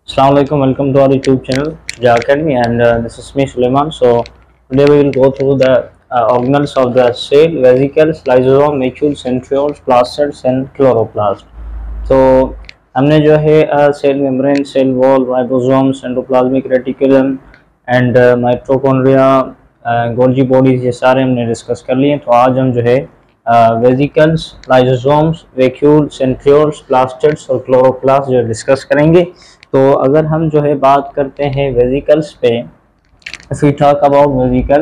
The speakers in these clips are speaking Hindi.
Assalamu alaikum, welcome to our YouTube channel Jaa Academy, and this is me Suleiman. So today we will go through the organelles of the cell: vesicles, lysosome, vacuoles, centrioles, plastids and chloroplast. तो हमने जो है cell membrane, cell wall, ribosomes, endoplasmic reticulum and mitochondria, Golgi bodies, ये सारे हमने डिस्कस कर लिए। तो आज हम जो है vesicles, lysosomes, vacuole, centrioles, plastids और क्लोरोप्लास्ट जो डिस्कस करेंगे। तो अगर हम जो है बात करते हैं वेसिकल्स पे, if we talk about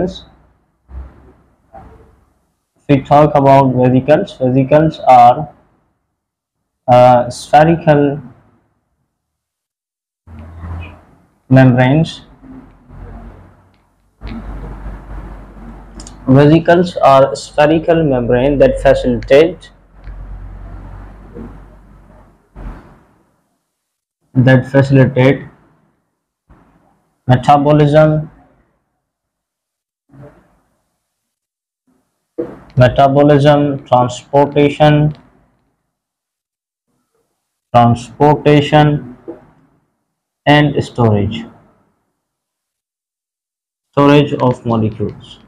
vesicles, vesicles are spherical membranes. Vesicles are spherical membrane that facilitate metabolism, transportation and storage of molecules.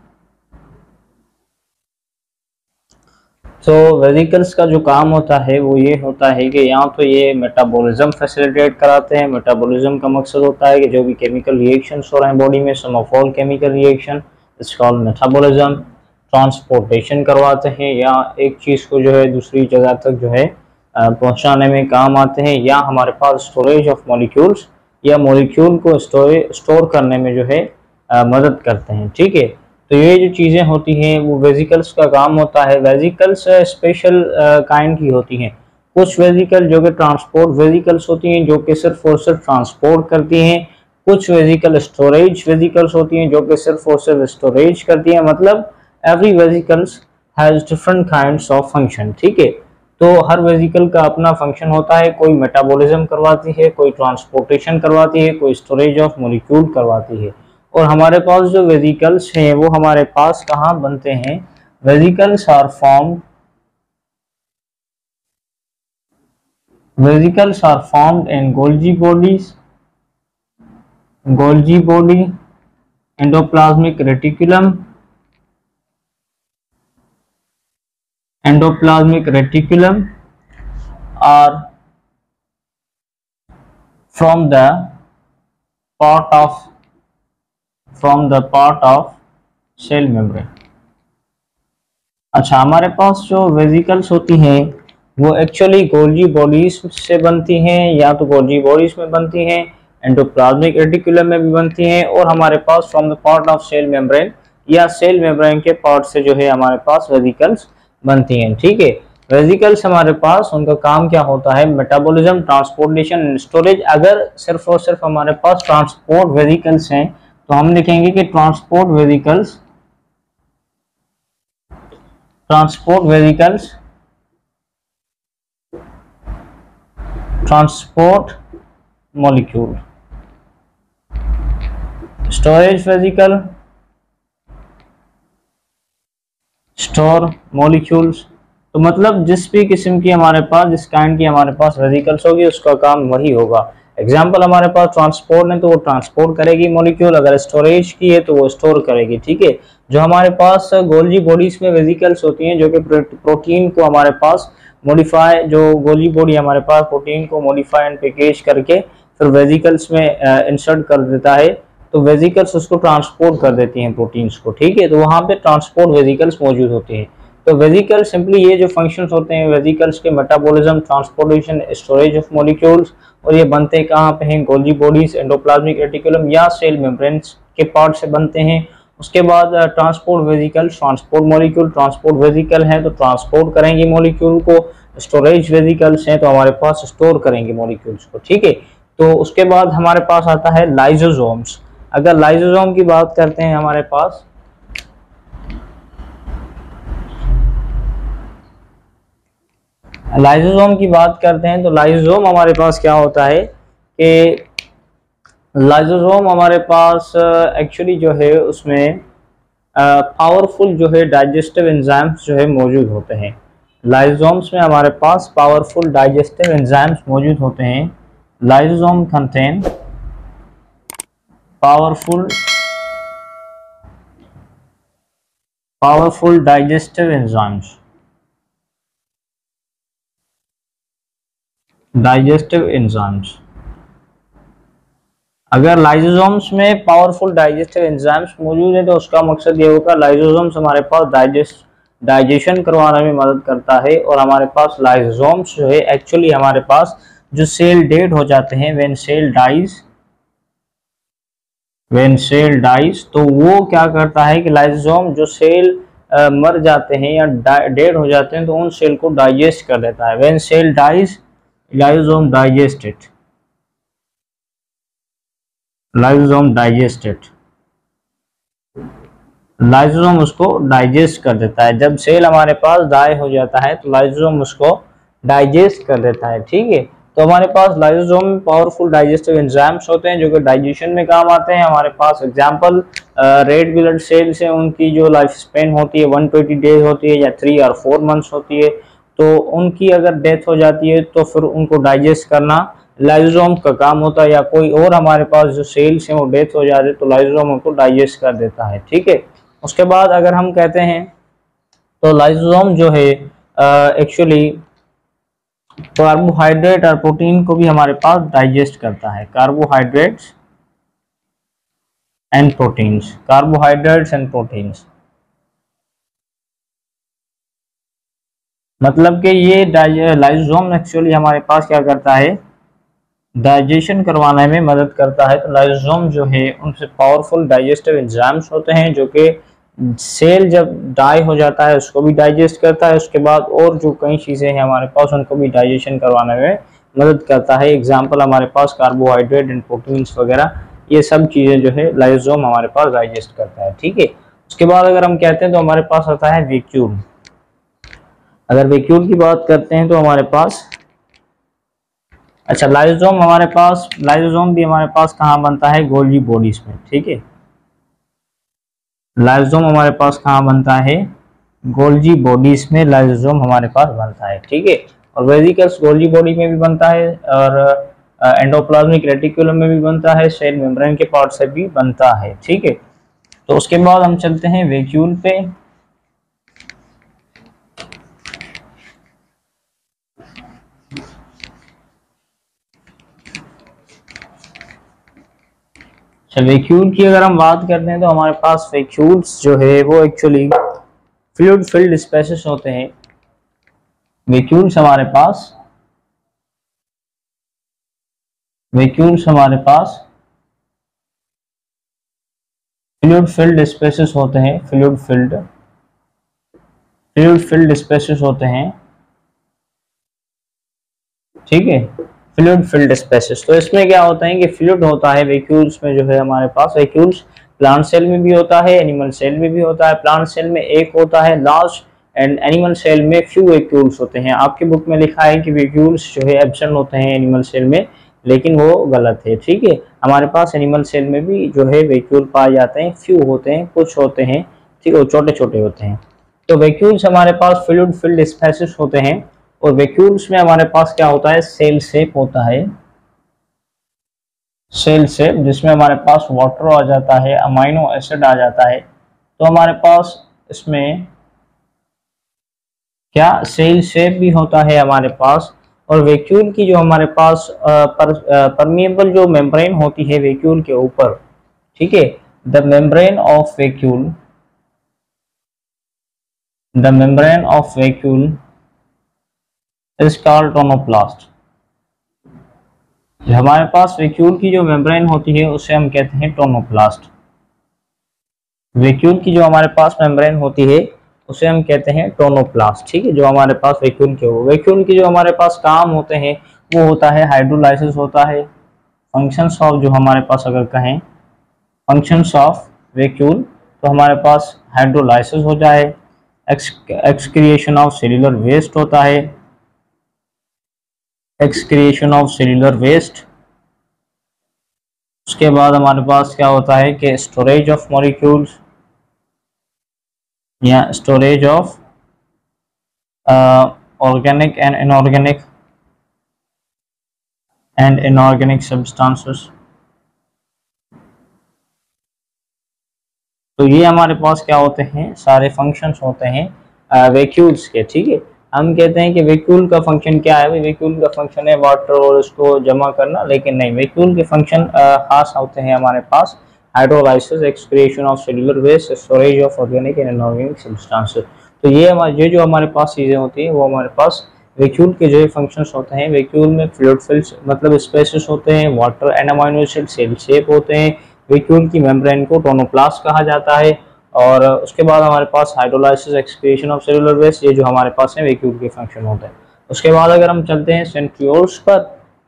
तो वेसिकल्स का जो काम होता है वो ये होता है कि यहाँ तो ये मेटाबॉलिज्म फैसिलिटेट कराते हैं। मेटाबॉलिज्म का मकसद होता है कि जो भी केमिकल रिएक्शंस हो रहे हैं बॉडी में, sum of all chemical reaction it's called metabolism. Transportation करवाते हैं, या एक चीज़ को जो है दूसरी जगह तक जो है पहुँचाने में काम आते हैं, या हमारे पास स्टोरेज ऑफ मॉलिक्यूल्स या मॉलिक्यूल को स्टोर करने में जो है मदद करते हैं। ठीक है, तो ये जो चीज़ें होती हैं वो वेसिकल्स का काम होता है। वेसिकल्स स्पेशल काइंड की होती हैं। कुछ वेसिकल जो कि ट्रांसपोर्ट वेसिकल्स होती हैं, जो कि सिर्फ और सिर्फ ट्रांसपोर्ट करती हैं। कुछ वेसिकल स्टोरेज वेसिकल्स होती हैं, जो कि सिर्फ और सिर्फ स्टोरेज करती हैं। मतलब every vesicles has different kinds of function. ठीक है, तो हर वेसिकल का अपना फंक्शन होता है। कोई मेटाबॉलिज्म करवाती है, कोई ट्रांसपोर्टेशन करवाती है, कोई स्टोरेज ऑफ मॉलिक्यूल करवाती है। और हमारे पास जो वेसिकल्स हैं वो हमारे पास कहाँ बनते हैं? Vesicles are formed in Golgi body, endoplasmic reticulum, are from the part of cell membrane. अच्छा, हमारे पास जो वेसिकल्स होती हैं वो एक्चुअली गोल्जी बॉडीज से बनती हैं, या तो गोल्जी बॉडीज में बनती हैं, एंडोप्लाज्मिक रेटिकुलम में भी बनती हैं, और हमारे पास from the part of cell membrane या सेल मेम्ब्रेन के पार्ट से जो है हमारे पास वेसिकल्स बनती हैं। ठीक है, वेसिकल्स हमारे पास उनका काम क्या होता है? Metabolism, transportation and storage. अगर सिर्फ और सिर्फ हमारे पास ट्रांसपोर्ट वेसिकल्स हैं तो हम लिखेंगे कि transport vesicles transport molecule. Storage vesicle store molecules. तो मतलब जिस भी किस्म की हमारे पास, जिस काइंड की हमारे पास वेसिकल्स होगी उसका काम वही होगा। एग्जाम्पल हमारे पास ट्रांसपोर्ट है तो वो ट्रांसपोर्ट करेगी मॉलिक्यूल, अगर स्टोरेज की है तो वो स्टोर करेगी। ठीक है, जो हमारे पास गोल्जी बॉडीज में वेसिकल्स होती हैं जो कि प्रोटीन को हमारे पास मॉडिफाई, जो गोल्जी बॉडी हमारे पास प्रोटीन को मॉडिफाई एंड पैकेज करके फिर वेसिकल्स में इंसर्ट कर देता है, तो वेसिकल्स उसको ट्रांसपोर्ट कर देती हैं प्रोटीन्स को। ठीक है, तो वहाँ पे ट्रांसपोर्ट वेसिकल्स मौजूद होते हैं। तो वेसिकल सिंपली ये जो फंक्शंस होते हैं वेसिकल्स के, metabolism, transportation, storage of molecules, और ये बनते कहाँ पे हैं? गोल्जी बॉडीज, एंडोप्लाज्मिक रेटिकुलम या सेल मेम्ब्रेन्स के पार्ट से बनते हैं। उसके बाद transport vesicle, transport molecule, transport vesicle हैं तो ट्रांसपोर्ट करेंगे मॉलिक्यूल को। स्टोरेज वेसिकल्स हैं तो हमारे पास स्टोर करेंगे मॉलिक्यूल्स को। ठीक है, तो उसके बाद हमारे पास आता है लाइसोसोम्स। अगर लाइसोसोम की बात करते हैं हमारे पास, लाइसोसोम की बात करते हैं तो लाइसोसोम हमारे पास क्या होता है कि लाइसोसोम हमारे पास एक्चुअली जो है उसमें पावरफुल जो है डाइजेस्टिव एंजाइम्स जो है मौजूद होते हैं। लाइसोसोम्स में हमारे पास पावरफुल डाइजेस्टिव एंजाइम्स मौजूद होते हैं lysosome contain powerful digestive enzymes. अगर लाइसोसोम्स में पावरफुल डाइजेस्टिव एंजाइम्स मौजूद है तो उसका मकसद ये होगा लाइसोसोम्स हमारे पास डाइजेशन करवाने में मदद करता है, और हमारे पास लाइसोसोम्स जो है एक्चुअली हमारे पास जो सेल डेड हो जाते हैं, व्हेन सेल डाइज, तो वो क्या करता है कि लाइसोसोम जो सेल मर जाते हैं या डेड हो जाते हैं तो उन सेल को डाइजेस्ट कर देता है। When cell dies lysosome digested, lysosome उसको डाइजेस्ट कर देता है। जब सेल हमारे पास डाई हो जाता है तो लाइसोसोम उसको डाइजेस्ट कर देता है। ठीक है, तो हमारे पास लाइसोसोम में पावरफुल डाइजेस्टिव एंजाइम्स होते हैं जो कि डाइजेशन में काम आते हैं। हमारे पास एग्जांपल रेड ब्लड सेल्स हैं, उनकी जो लाइफ स्पेन होती है 120 डेज होती है या 3 और 4 मंथ्स होती है। तो उनकी अगर डेथ हो जाती है तो फिर उनको डाइजेस्ट करना लाइसोसोम का काम होता है, या कोई और हमारे पास जो सेल्स हैं वो डेथ हो जाते हैं तो लाइसोसोम उनको डाइजेस्ट कर देता है। ठीक है, उसके बाद अगर हम कहते हैं तो लाइसोसोम जो है एक्चुअली कार्बोहाइड्रेट और प्रोटीन को भी हमारे पास डाइजेस्ट करता है। कार्बोहाइड्रेट्स एंड प्रोटीन्स, मतलब कि ये लाइसोसोम एक्चुअली हमारे पास क्या करता है, डाइजेशन करवाने में मदद करता है। तो लाइसोसोम जो है उनसे पावरफुल डाइजेस्टिव एंजाइम्स होते हैं जो कि सेल जब डाई हो जाता है उसको भी डाइजेस्ट करता है। उसके बाद और जो कई चीज़ें हैं हमारे पास उनको भी डाइजेशन करवाने में मदद करता है। एग्जाम्पल हमारे पास कार्बोहाइड्रेट एंड प्रोटीन्स वगैरह, ये सब चीज़ें जो है लाइसोसोम हमारे पास डाइजेस्ट करता है। ठीक है, उसके बाद अगर हम कहते हैं तो हमारे पास आता है वैक्यूल। अगर वैक्यूल की बात करते हैं तो हमारे पास लाइसोसोम भी हमारे पास कहाँ बनता है, गोल्गी बॉडीज में। ठीक है, लाइसोसोम हमारे पास कहाँ बनता है, गोल्गी बॉडीज में लाइसोसोम हमारे पास बनता है। ठीक है, और वेसिकल्स गोल्गी बॉडी में भी बनता है, और एंडोप्लाज्मिक रेटिकुलम में भी बनता है, सेल मेम्ब्रेन के पार्ट से भी बनता है। ठीक है, तो उसके बाद हम चलते हैं वैक्यूल पे। वैक्यूल की अगर हम बात करते हैं तो हमारे पास वैक्यूल्स जो है वो एक्चुअली फ्लूइड फिल्ड स्पेसेस होते हैं। वैक्यूल्स हमारे पास फ्लूइड फिल्ड स्पेसेस होते हैं। फ्लूइड फिल्ड स्पेसेस होते हैं। ठीक है, फ्लूइड फिल्ड स्पेसेस, तो इसमें क्या होता है कि फ्लूइड होता है वैक्यूल्स में जो है हमारे पास। वैक्यूल्स प्लांट सेल में भी होता है, एनिमल सेल में भी होता है। प्लांट सेल में एक होता है लार्ज, एंड एनिमल सेल में फ्यू वैक्यूल्स होते हैं। आपके बुक में लिखा है कि वैक्यूल्स जो है एब्सेंट होते हैं एनिमल सेल में, लेकिन वो गलत है। ठीक है, हमारे पास एनिमल सेल में भी जो है वैक्यूल पाए जाते हैं, फ्यू होते हैं, कुछ होते हैं। ठीक है, छोटे छोटे होते हैं। तो वैक्यूल्स हमारे पास फ्लूइड फिल्ड स्पेसेस होते हैं, और वैक्यूल्स में हमारे पास क्या होता है, सेल शेप होता है। सेल शेप जिसमें हमारे पास वाटर आ जाता है, अमाइनो एसिड आ जाता है। तो हमारे पास इसमें क्या सेल शेप भी होता है हमारे पास। और वैक्यूल की जो हमारे पास परमिएबल जो मेम्ब्रेन होती है वैक्यूल के ऊपर, ठीक है, the membrane of vacuole is called tonoplast. हमारे पास वैक्यूल की जो मेम्ब्रेन होती है उसे हम कहते हैं टोनोप्लास्ट। वैक्यूल की जो हमारे पास मेम्ब्रेन होती है उसे हम कहते हैं टोनोप्लास्ट। ठीक है, जो हमारे पास वैक्यूल के हो, वैक्यूल की जो हमारे पास काम होते हैं वो होता है हाइड्रोलाइसिस होता है। फंक्शंस ऑफ जो हमारे पास अगर कहें फंक्शंस ऑफ वैक्यूल, तो हमारे पास हाइड्रोलाइसिस हो जाए, एक्सक्रिएशन ऑफ सेल्यूलर वेस्ट होता है, एक्सक्रिएशन ऑफ सेल्यूलर वेस्ट। उसके बाद हमारे पास क्या होता है कि स्टोरेज ऑफ मॉलिक्यूल्स या storage of organic and inorganic and inorganic substances. तो ये हमारे पास क्या होते हैं, सारे फंक्शंस होते हैं वैक्यूल्स के। ठीक है, हम कहते हैं कि वैक्यूल का फंक्शन क्या है, वैक्यूल का फंक्शन है वाटर और उसको जमा करना, लेकिन नहीं, वैक्यूल के फंक्शन खास होते हैं हमारे पास hydrolysis, excretion of cellular waste, storage of organic and inorganic substances. तो ये जो हमारे पास चीज़ें होती हैं वो हमारे पास वैक्यूल के जो फंक्शंस होते हैं। वैक्यूल में फ्लूइड फिल्स मतलब स्पेसेस होते हैं, water and amino acid cell shape होते हैं। वैक्यूल की मेम्ब्रेन को टोनोप्लास्ट कहा जाता है। और उसके बाद हमारे पास hydrolysis, excretion of cellular waste, ये जो हमारे पास है वैक्यूल के फंक्शन होते हैं। उसके बाद अगर हम चलते हैं सेंट्रियोल्स पर,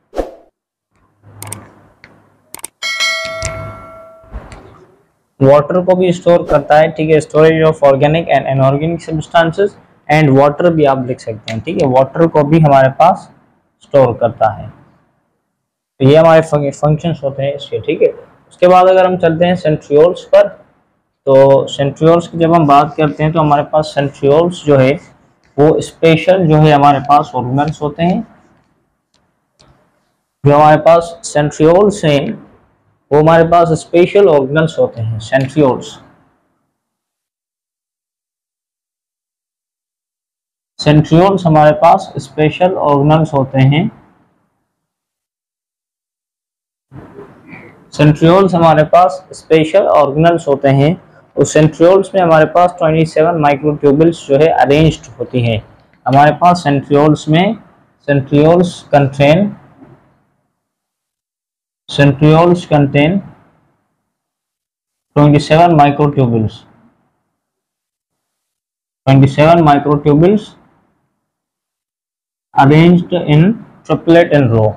वाटर को भी स्टोर करता है। ठीक है, storage of organic and inorganic substances and water भी आप लिख सकते हैं। ठीक है, वाटर को भी हमारे पास स्टोर करता है। तो ये हमारे फंक्शंस होते हैं इसके। ठीक है, उसके बाद अगर हम चलते हैं सेंट्रियोल्स पर, तो सेंट्रियोल्स की जब हम बात करते हैं तो हमारे पास सेंट्रियोल्स जो है वो स्पेशल जो है हमारे पास ऑर्गेनल्स होते हैं। जो हमारे पास सेंट्रियोल्स हैं वो हमारे पास स्पेशल ऑर्गेनल्स होते हैं। सेंट्रियोल्स सेंट्रियोल्स हमारे पास स्पेशल ऑर्गेनल्स होते हैं। सेंट्रियोल्स हमारे पास स्पेशल ऑर्गेनल्स होते हैं। उस सेंट्रियोल्स में हमारे पास 27 माइक्रोट्यूबुल्स जो है अरेंज्ड होती हैं। हमारे पास सेंट्रियोल्स में centrioles contain 27 microtubules arranged in triplet in row.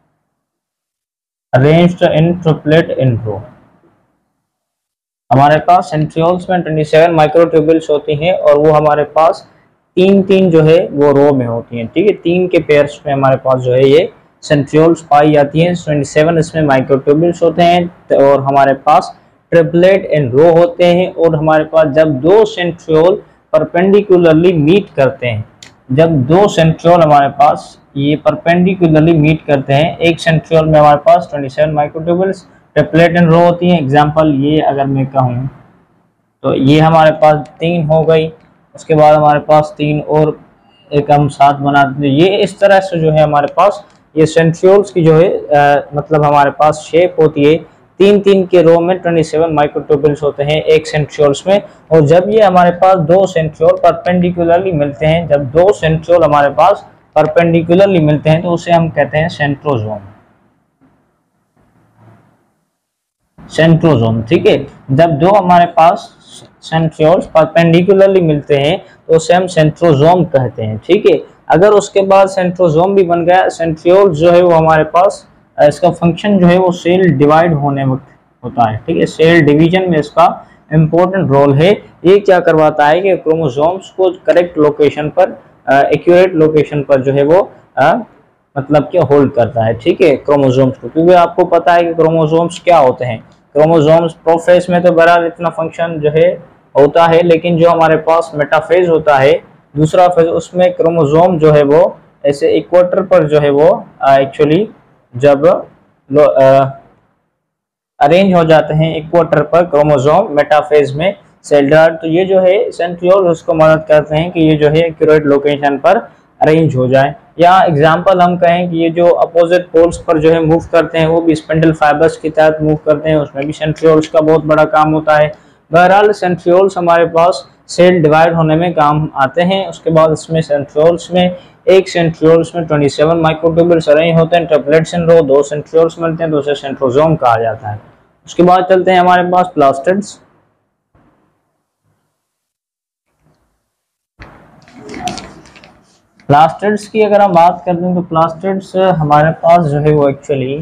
हमारे पास सेंट्रियोल्स में 27 माइक्रोट्यूबुल्स होती हैं और वो हमारे पास तीन जो है वो रो में होती हैं। ठीक है, 3 के पेयर्स में हमारे पास जो है ये सेंट्रियोल्स पाई जाती हैं। 27 इसमें माइक्रोट्यूबुल्स होते हैं और हमारे पास ट्रिपलेट इन रो होते हैं। और हमारे पास जब दो सेंट्रियोल परपेंडिकुलरली मीट करते हैं, जब दो सेंट्रियोल हमारे पास ये परपेंडिकुलरली मीट करते हैं, एक सेंट्रियोल में हमारे पास 27 माइक्रोट्यूबुल्स ट्रिपलेट इन रो होती हैं। एग्जांपल ये अगर मैं कहूँ तो ये हमारे पास 3 हो गई, उसके बाद हमारे पास 3 और एक हम 7 बनाते हैं। ये इस तरह से जो है हमारे पास ये सेंट्रियोल्स की जो है मतलब हमारे पास शेप होती है। 3 के रो में 27 माइक्रोट्यूबुल्स होते हैं एक सेंट्रियोल्स में। और जब ये हमारे पास दो सेंट्रियोल परपेंडिकुलरली मिलते हैं, जब दो सेंट्रियोल हमारे पास परपेंडिकुलरली मिलते हैं तो उसे हम कहते हैं सेंट्रोजोम। ठीक है, जब दो हमारे पास सेंट्रियोल्स परपेंडिकुलरली मिलते हैं तो उसे हम सेंट्रोजोम कहते हैं। ठीक है, अगर उसके बाद सेंट्रोजोम भी बन गया, सेंट्रियोल जो है वो हमारे पास इसका फंक्शन जो है वो सेल डिवाइड होने वक्त होता है। ठीक है, सेल डिवीजन में इसका इम्पोर्टेंट रोल है। ये क्या करवाता है कि क्रोमोसोम्स को करेक्ट लोकेशन पर, एक्यूरेट लोकेशन पर जो है वो मतलब कि होल्ड करता है। ठीक है, क्रोमोसोम्स को, क्योंकि आपको पता है कि क्रोमोसोम्स क्या होते हैं। क्रोमोसोम्स प्रोफेज में तो बहरहाल इतना फंक्शन जो है होता है, लेकिन जो हमारे पास मेटाफेज होता है दूसरा फेज, उसमें क्रोमोसोम जो है वो ऐसे इक्वेटर पर जो है वो एक्चुअली जब अरेंज हो जाते हैं इक्वेटर पर क्रोमोसोम मेटाफेज में सेल डिवाइड, तो ये जो है सेंट्रियोल उसको मदद करते हैं कि ये जो है एक्यूरेट लोकेशन पर अरेंज हो जाए। या एग्जांपल हम कहें कि ये जो अपोजिट पोल्स पर जो है मूव करते हैं वो भी स्पिंडल फाइबर्स के तहत मूव करते हैं, उसमें भी सेंट्रियोल्स का बहुत बड़ा काम होता है। बहरहाल सेंट्रियोल्स हमारे पास सेल डिवाइड होने में काम आते हैं। उसके बाद इसमें सेंट्रियोल्स में एक सेंट्रियोल्स में 27 माइक्रोट्यूबुल्स अरेंज होते हैं, ट्रिपलेट्स इन रो, 2 सेंट्रियोल्स मिलते हैं तो उसे सेंट्रोजोम कहा जाता है। उसके बाद चलते हैं हमारे पास प्लास्टिड्स। प्लास्टिड्स की अगर हम बात करते हैं तो प्लास्टिड्स हमारे पास जो है वो एक्चुअली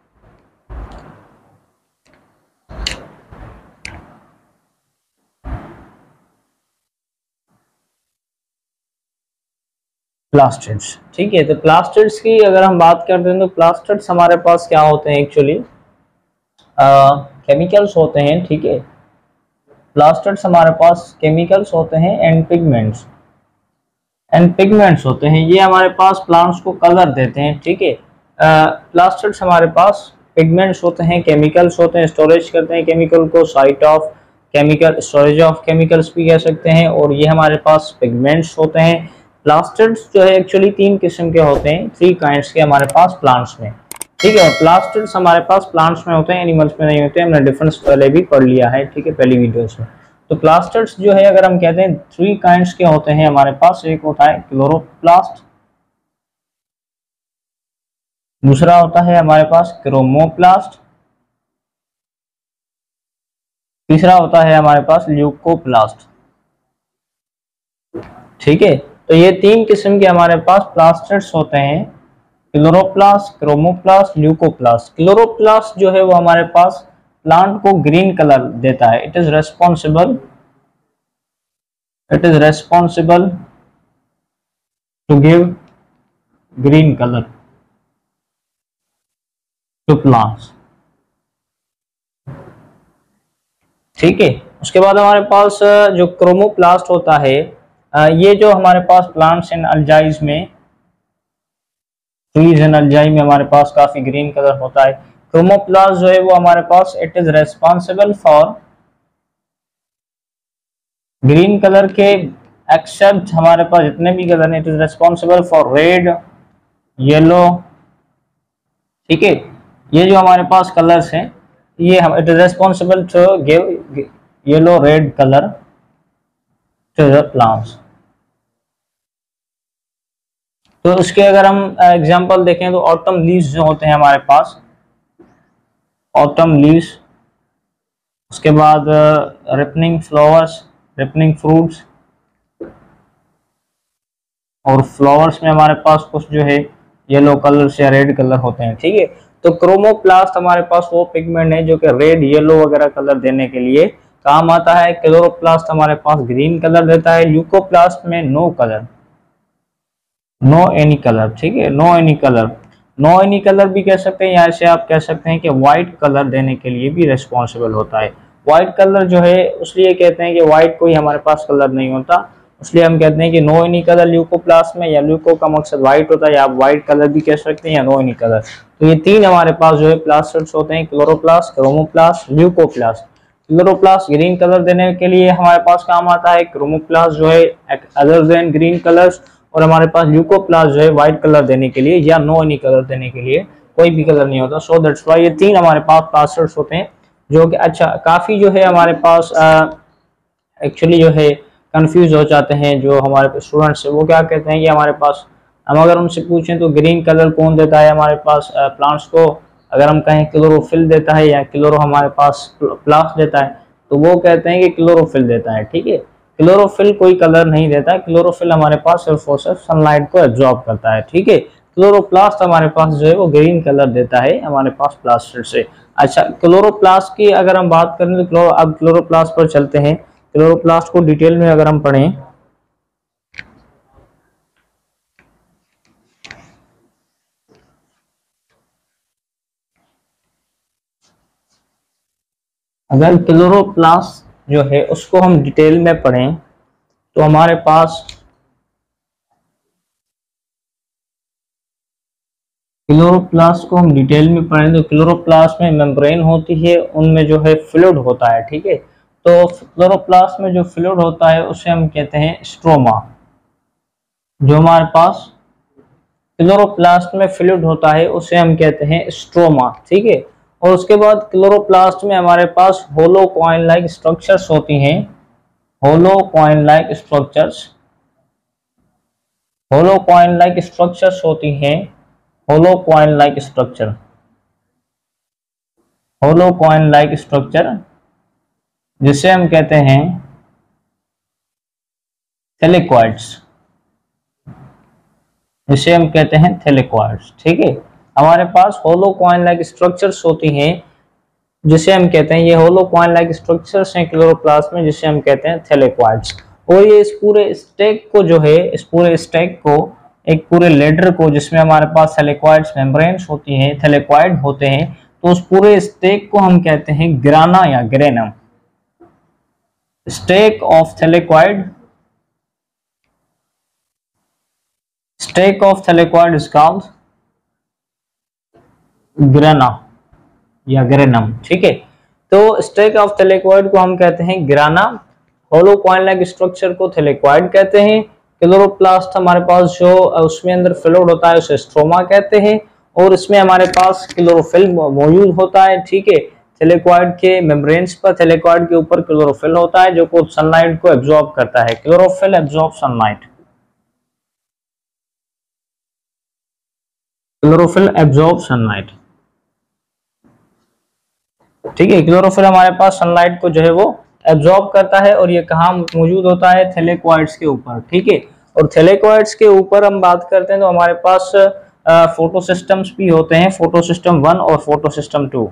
प्लास्टिड्स, ठीक है, तो प्लास्टिड्स की अगर हम बात करते हैं तो प्लास्टिड्स हमारे पास क्या होते हैं एक्चुअली केमिकल्स होते हैं। ठीक है, प्लास्टिड्स हमारे पास केमिकल्स होते हैं एंड पिगमेंट्स होते हैं। ये हमारे पास प्लांट्स को कलर देते हैं। ठीक है, प्लास्टिड्स हमारे पास पिगमेंट्स होते हैं, केमिकल्स होते हैं, स्टोरेज करते हैं केमिकल को, site of chemical, storage of chemicals भी कह सकते हैं, और ये हमारे पास पिगमेंट्स होते हैं। प्लास्टिड्स जो है एक्चुअली 3 किस्म के होते हैं, 3 काइंड्स के हमारे पास प्लांट्स में, ठीक है। और प्लास्टिड्स हमारे पास प्लांट्स में होते हैं, एनिमल्स में नहीं होते हैं। हमने डिफरेंस पहले भी पढ़ लिया है, ठीक है, पहली वीडियोस में। तो प्लास्टिड्स जो है अगर हम कहते हैं 3 काइंड्स के होते हैं हमारे पास, एक होता है क्लोरोप्लास्ट, दूसरा होता है हमारे पास क्रोमोप्लास्ट, तीसरा होता है हमारे पास ल्यूकोप्लास्ट, ठीक है। तो ये 3 किस्म के हमारे पास प्लास्टिड्स होते हैं, क्लोरोप्लास्ट, क्रोमोप्लास्ट, ल्यूकोप्लास्ट। क्लोरोप्लास्ट जो है वो हमारे पास प्लांट को ग्रीन कलर देता है। It is responsible to give green colour to plants, ठीक है। उसके बाद हमारे पास जो क्रोमोप्लास्ट होता है, ये जो हमारे पास प्लांट्स इन अल्जाइज में, ट्रीज इन अल्जाई में हमारे पास काफी ग्रीन कलर होता है। क्रोमोप्लास्ट जो है वो हमारे पास it is responsible for green colour के एक्सेप्ट हमारे पास जितने भी कलर हैं, it is responsible for red, yellow, ठीक है। ये जो हमारे पास कलर्स हैं, ये हम it is responsible to give yellow red colour to the plants. तो उसके अगर हम एग्जांपल देखें तो ऑटम लीव्स जो होते हैं हमारे पास, ऑटम लीव्स, उसके बाद रिपनिंग फ्लावर्स, रिपनिंग फ्रूट्स, और फ्लावर्स में हमारे पास कुछ जो है येलो कलर या रेड कलर होते हैं, ठीक है। तो क्रोमोप्लास्ट हमारे पास वो पिगमेंट है जो कि रेड, येलो वगैरह कलर देने के लिए काम आता है। क्लोरोप्लास्ट हमारे पास ग्रीन कलर देता है। ल्यूकोप्लास्ट में no colour, no any colour, ठीक है, no any colour, no any colour भी कह सकते हैं, या ऐसे आप कह सकते हैं कि व्हाइट कलर देने के लिए भी रेस्पॉन्सिबल होता है। व्हाइट कलर जो है इसलिए कहते हैं कि व्हाइट कोई हमारे पास कलर नहीं होता, इसलिए हम कहते हैं कि नो एनी कलर ल्यूकोप्लास्ट में, या ल्यूको का मकसद व्हाइट होता है, या आप व्हाइट कलर भी कह सकते हैं, या नो एनी कलर। तो ये 3 हमारे पास जो है प्लास्टिड्स होते हैं, chloroplast, chromoplast, leucoplast. Chloroplast green colour देने के लिए हमारे पास काम आता है, क्रोमोप्लास्ट जो है अदर देन ग्रीन कलर्स, और हमारे पास ल्यूकोप्लास्ट जो है व्हाइट कलर देने के लिए या नो एनी कलर देने के लिए, कोई भी कलर नहीं होता। सो दैट्स व्हाई ये 3 हमारे पास प्लास्टिड्स होते हैं, जो कि अच्छा काफी जो है हमारे पास एक्चुअली जो है कंफ्यूज हो जाते हैं जो हमारे स्टूडेंट्स है। वो क्या कहते हैं कि हमारे पास, हम अगर उनसे पूछें तो ग्रीन कलर कौन देता है हमारे पास प्लांट्स को, अगर हम कहें क्लोरोफिल देता है या क्लोरो हमारे पास प्लास्ट देता है, तो वो कहते हैं कि क्लोरोफिल देता है, ठीक है। क्लोरोफिल कोई कलर नहीं देता है, क्लोरोफिल हमारे पास सिर्फ और सिर्फ सनलाइट को एब्जॉर्ब करता है, ठीक है। क्लोरोप्लास्ट हमारे पास जो है वो ग्रीन कलर देता है हमारे पास प्लास्टिड से। अच्छा, क्लोरोप्लास्ट की अगर हम बात करें तो अब क्लोरोप्लास्ट पर चलते हैं। क्लोरोप्लास्ट को डिटेल में अगर हम पढ़ें, अगर क्लोरोप्लास्ट जो है उसको हम डिटेल में पढ़ें तो हमारे पास क्लोरोप्लास्ट को हम डिटेल में पढ़ें तो क्लोरोप्लास्ट में मेम्ब्रेन होती है, उनमें जो है फ्लूइड होता है, ठीक है। तो क्लोरोप्लास्ट में जो फ्लूइड होता है उसे हम कहते हैं स्ट्रोमा। जो हमारे पास क्लोरोप्लास्ट में फ्लूइड होता है उसे हम कहते हैं स्ट्रोमा, ठीक है। और उसके बाद क्लोरोप्लास्ट में हमारे पास होलो कॉइन लाइक स्ट्रक्चर्स होती हैं, hollow coin like structures, hollow coin like structures होती हैं, hollow coin like structure, hollow coin like structure जिसे हम कहते हैं थैलेक्वाइड्स, जिसे हम कहते हैं थैलेक्वाइड्स, ठीक है। हमारे पास होलो कॉइन लाइक स्ट्रक्चर्स होती हैं जिसे हम कहते हैं, ये होलो कॉइन लाइक स्ट्रक्चर्स हैं क्लोरोप्लास्ट में जिसे हम कहते हैं थैलेक्वाइड्स। और ये इस पूरे स्टैक को जो है, इस पूरे स्टैक को, एक पूरे लेडर को जिसमें हमारे पास थैलेक्वाइड्स मेम्ब्रेन्स होती हैं, थैलेक्वाइड होते हैं, तो उस पूरे स्टैक को हम कहते हैं ग्राना या granum. Stack of thylakoid, stack of thylakoid is called grana या ग्रेनम, ठीक है। तो स्टेक ऑफ थैलेकॉइड को हम कहते हैं grana, hollow coin like structure को थैलेकॉइड कहते हैं। क्लोरोप्लास्ट हमारे पास जो उसमें अंदर फ्लूइड होता है उसे स्ट्रोमा कहते हैं, और इसमें हमारे पास क्लोरोफिल मौजूद होता है, ठीक है। थैलेकॉइड के मेम्ब्रेन्स पर, थैलेकॉइड के ऊपर क्लोरोफिल होता है जो को सनलाइट को एब्जॉर्ब करता है। Chlorophyll absorb sunlight, chlorophyll absorb sunlight, ठीक है। क्लोरोफिल हमारे पास सनलाइट को जो है वो एब्जॉर्ब करता है, और ये कहाँ मौजूद होता है, थैलेकॉइड्स के ऊपर, ठीक है। और थैलेकॉइड्स के ऊपर हम बात करते हैं तो हमारे पास फोटोसिस्टम्स भी होते हैं, फोटोसिस्टम 1 और फोटोसिस्टम 2।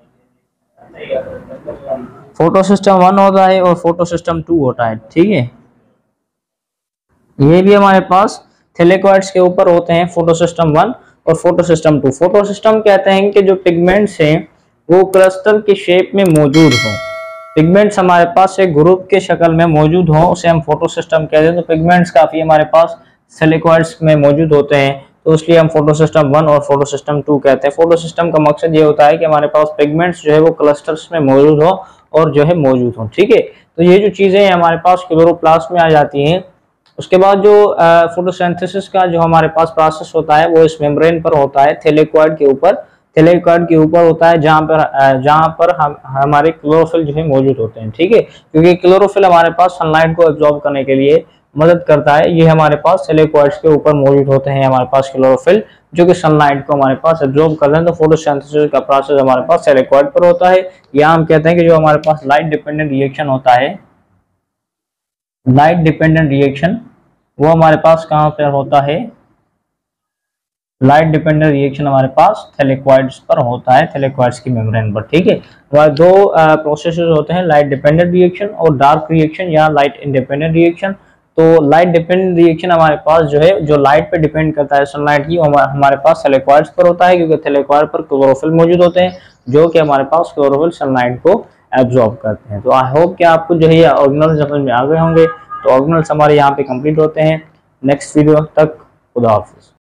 फोटोसिस्टम 1 होता है और फोटोसिस्टम 2 होता है, ठीक है। ये भी हमारे पास थैलेकॉइड्स के ऊपर होते हैं, फोटोसिस्टम 1 और फोटोसिस्टम 2। फोटोसिस्टम कहते हैं कि जो पिगमेंट्स हैं वो क्लस्टर के शेप में मौजूद हो, पिगमेंट्स हमारे पास एक ग्रुप के शक्ल में मौजूद हो, उसे हम फोटोसिस्टम कहते हैं। तो पिगमेंट्स काफी हमारे पास थैलेकॉइड्स में मौजूद होते हैं, तो इसलिए हम फोटोसिस्टम 1 और फोटोसिस्टम 2 कहते हैं। फोटोसिस्टम का मकसद ये होता है कि हमारे पास पिगमेंट्स जो है वो क्लस्टर्स में मौजूद हो और जो है मौजूद हो, ठीक है। तो ये जो चीजें हमारे पास क्लोरोप्लास्ट में आ जाती हैं। उसके बाद जो फोटोसिंथेसिस का जो हमारे पास प्रोसेस होता है वो इस मेम्ब्रेन पर होता है, थैलेकॉइड के ऊपर, थैलेकॉइड के ऊपर होता है, जहां पर हमारे क्लोरोफिल जो है मौजूद होते हैं, ठीक है। क्योंकि क्लोरोफिल हमारे पास सनलाइट को एब्जॉर्ब करने के लिए मदद करता है। ये हमारे पास थैलेकॉइड्स के ऊपर मौजूद होते हैं हमारे पास क्लोरोफिल, जो कि सनलाइट को हमारे पास एब्जॉर्ब करते हैं। तो फोटोसिंथेसिस का प्रोसेस हमारे पास थैलेकॉइड पर होता है। या हम कहते हैं कि जो हमारे पास लाइट डिपेंडेंट रिएक्शन होता है, लाइट डिपेंडेंट रिएक्शन, वो हमारे पास कहाँ पर होता है, लाइट डिपेंडेंट रिएक्शन हमारे पास थैलेकॉइड्स पर होता है, थैलेकॉइड्स की मेम्ब्रेन पर, ठीक है। हमारे दो प्रोसेसेस होते हैं, लाइट डिपेंडेंट रिएक्शन और डार्क रिएक्शन या लाइट इंडिपेंडेंट रिएक्शन। तो लाइट डिपेंडेंट रिएक्शन हमारे पास जो है, जो लाइट पे डिपेंड करता है सनलाइट की, हमारे पास थैलेकॉइड्स पर होता है, क्योंकि थैलेकॉइड पर क्लोरोफिल मौजूद होते हैं जो कि हमारे पास क्लोरोफिल सनलाइट को एब्जॉर्ब करते हैं। तो आई होप कि आपको जो है ये ऑर्गेनल्स समझ में आ गए होंगे। तो ऑर्गेनल्स हमारे यहाँ पे कंप्लीट होते हैं। नेक्स्ट वीडियो तक खुदा हाफिज।